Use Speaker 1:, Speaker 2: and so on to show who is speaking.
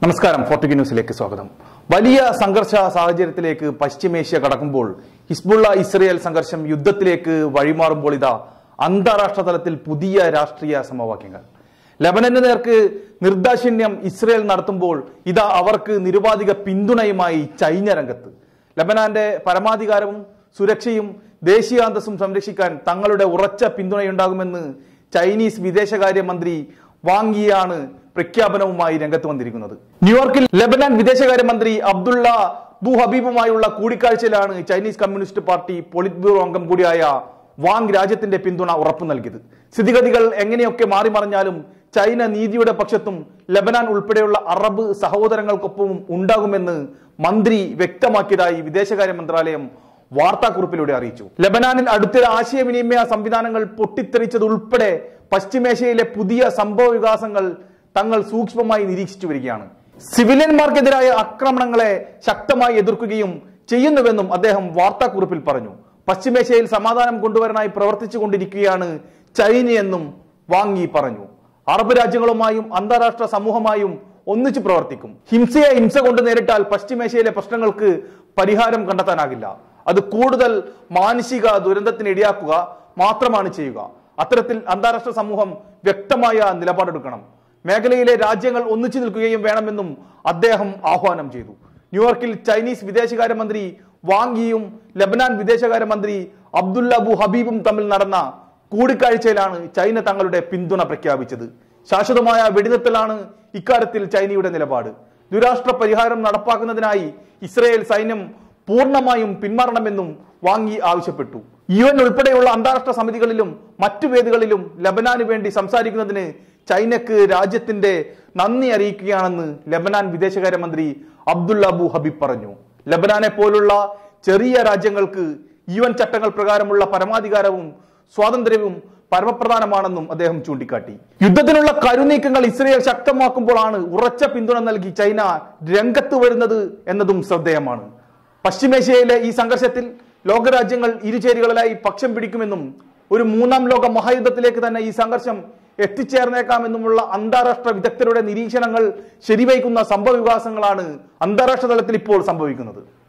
Speaker 1: നമസ്കാരം. ഫോർട്ടിക് ന്യൂസിലേക്ക് സ്വാഗതം. വലിയ സംഘർഷ സാഹചര്യത്തിലേക്ക് പശ്ചിമേഷ്യ കടക്കുമ്പോൾ ഹിസ്ബുള്ള ഇസ്രയേൽ സംഘർഷം യുദ്ധത്തിലേക്ക് വഴിമാറുമ്പോൾ ഇതാ അന്താരാഷ്ട്ര തലത്തിൽ പുതിയ രാഷ്ട്രീയ സമവാക്യങ്ങൾ. ലെബനന് നേർക്ക് നിർദാക്ഷിണ്യം ഇസ്രയേൽ നടത്തുമ്പോൾ ഇതാ അവർക്ക് നിരുപാധിക പിന്തുണയുമായി ചൈന രംഗത്ത്. ലെബനാന്റെ പരമാധികാരവും സുരക്ഷയും ദേശീയാന്തസ്സും സംരക്ഷിക്കാൻ തങ്ങളുടെ ഉറച്ച പിന്തുണയുണ്ടാകുമെന്ന് ചൈനീസ് വിദേശകാര്യമന്ത്രി വാങ് യിയാണ് പ്രഖ്യാപനവുമായി രംഗത്ത് വന്നിരിക്കുന്നത്. ന്യൂയോർക്കിൽ ലെബനാൻ വിദേശകാര്യമന്ത്രി അബ്ദുള്ള ബു ഹബീബുമായുള്ള കൂടിക്കാഴ്ചയിലാണ് Chinese communist party politburo അംഗം കൂടിയായ വാങ് രാജ്യത്തിന്റെ പിന്തുണ ഉറപ്പു നൽകിയത്. സ്ഥിതിഗതികൾ എങ്ങനെയൊക്കെ മാറിമറിഞ്ഞാലും ചൈന നീതിയുടെ പക്ഷത്തും ലെബനാൻ ഉൾപ്പെടെയുള്ള അറബ് സഹോദരങ്ങൾക്കൊപ്പവും ഉണ്ടാകുമെന്ന് മന്ത്രി വ്യക്തമാക്കിയതായി വിദേശകാര്യ മന്ത്രാലയം വാർത്താക്കുറിപ്പിലൂടെ അറിയിച്ചു. ലെബനാനിൽ അടുത്തിടെ ആശയവിനിമയ സംവിധാനങ്ങൾ പൊട്ടിത്തെറിച്ചതുൾപ്പെടെ പശ്ചിമേഷ്യയിലെ പുതിയ സംഭവ വികാസങ്ങൾ തങ്ങൾ സൂക്ഷ്മമായി നിരീക്ഷിച്ചു വരികയാണ്. സിവിലിയന്മാർക്കെതിരായ ആക്രമണങ്ങളെ ശക്തമായി എതിർക്കുകയും ചെയ്യുന്നുവെന്നും അദ്ദേഹം വാർത്താക്കുറിപ്പിൽ പറഞ്ഞു. പശ്ചിമേഷ്യയിൽ സമാധാനം കൊണ്ടുവരാനായി പ്രവർത്തിച്ചു കൊണ്ടിരിക്കുകയാണ് ചൈനയെന്നും വാങ് യി പറഞ്ഞു. അറബ് രാജ്യങ്ങളുമായും അന്താരാഷ്ട്ര സമൂഹമായും ഒന്നിച്ചു പ്രവർത്തിക്കും. ഹിംസയെ ഹിംസ കൊണ്ട് നേരിട്ടാൽ പശ്ചിമേഷ്യയിലെ പ്രശ്നങ്ങൾക്ക് പരിഹാരം കണ്ടെത്താനാകില്ല. അത് കൂടുതൽ മാനുഷിക ദുരന്തത്തിന് ഇടയാക്കുക മാത്രമാണ് ചെയ്യുക. അത്തരത്തിൽ അന്താരാഷ്ട്ര സമൂഹം വ്യക്തമായ നിലപാടെടുക്കണം. മേഖലയിലെ രാജ്യങ്ങൾ ഒന്നിച്ചു നിൽക്കുകയും വേണമെന്നും അദ്ദേഹം ആഹ്വാനം ചെയ്തു. ന്യൂയോർക്കിൽ ചൈനീസ് വിദേശകാര്യമന്ത്രി വാങ് യിയും ലെബനാൻ വിദേശകാര്യമന്ത്രി അബ്ദുള്ള ബു ഹബീബും തമ്മിൽ നടന്ന കൂടിക്കാഴ്ചയിലാണ് ചൈന തങ്ങളുടെ പിന്തുണ പ്രഖ്യാപിച്ചത്. ശാശ്വതമായ വെടിനിർത്തലാണ് ഇക്കാര്യത്തിൽ ചൈനയുടെ നിലപാട്. ദുരാഷ്ട്ര പരിഹാരം നടപ്പാക്കുന്നതിനായി ഇസ്രയേൽ സൈന്യം പൂർണ്ണമായും പിന്മാറണമെന്നും വാങ് യി ആവശ്യപ്പെട്ടു. UN ഉൾപ്പെടെയുള്ള അന്താരാഷ്ട്ര സമിതികളിലും മറ്റു വേദികളിലും ലെബനാന് വേണ്ടി സംസാരിക്കുന്നതിന് ചൈനക്ക് രാജ്യത്തിന്റെ നന്ദി അറിയിക്കുകയാണെന്ന് ലെബനാൻ വിദേശകാര്യമന്ത്രി അബ്ദുള്ള ബു ഹബീബ് പറഞ്ഞു. ലെബനാനെ പോലുള്ള ചെറിയ രാജ്യങ്ങൾക്ക് UN ചട്ടങ്ങൾ പ്രകാരമുള്ള പരമാധികാരവും സ്വാതന്ത്ര്യവും പരമപ്രധാനമാണെന്നും അദ്ദേഹം ചൂണ്ടിക്കാട്ടി. യുദ്ധത്തിനുള്ള കരുനീക്കങ്ങൾ ഇസ്രയേൽ ശക്തമാക്കുമ്പോഴാണ് ഉറച്ച പിന്തുണ നൽകി ചൈന രംഗത്ത് വരുന്നത് എന്നതും ശ്രദ്ധേയമാണ്. പശ്ചിമേഷ്യയിലെ ഈ സംഘർഷത്തിൽ ലോകരാജ്യങ്ങൾ ഇരുചേരികളിലായി പക്ഷം പിടിക്കുമെന്നും ഒരു മൂന്നാം ലോക മഹായുദ്ധത്തിലേക്ക് തന്നെ ഈ സംഘർഷം എത്തിച്ചേർന്നേക്കാമെന്നുമുള്ള അന്താരാഷ്ട്ര വിദഗ്ധരുടെ നിരീക്ഷണങ്ങൾ ശരിവയ്ക്കുന്ന സംഭവ വികാസങ്ങളാണ് അന്താരാഷ്ട്ര തലത്തിൽ ഇപ്പോൾ സംഭവിക്കുന്നത്.